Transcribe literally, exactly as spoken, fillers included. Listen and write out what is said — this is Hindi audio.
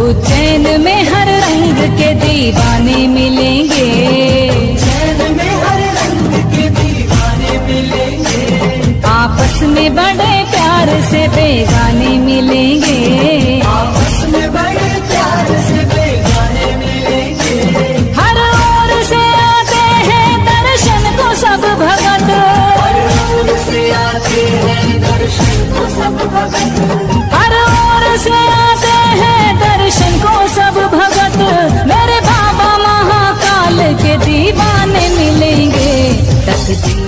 उज्जैन में हर रंग के दीवाने मिलेंगे, उज्जैन में हर रंग के दीवाने मिलेंगे। आपस में बड़े प्यार से बेगाने मिलेंगे, आपस में बड़े प्यार से बेगाने मिलेंगे। हर ओर से आते हैं दर्शन को सब भगत, हर ओर से आते हैं दर्शन को सब भगत, हर ओर से आते हैं दर्शन को सब भगत। मेरे बाबा महाकाल के दीवाने मिलेंगे, तकदीर